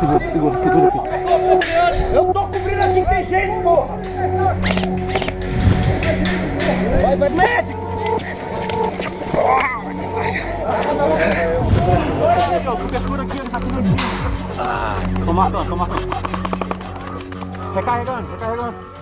Segura aqui. Eu tô cobrindo aqui, tem jeito, porra! Vai, médico! Segura aqui, ele tá com o Toma. Recarregando.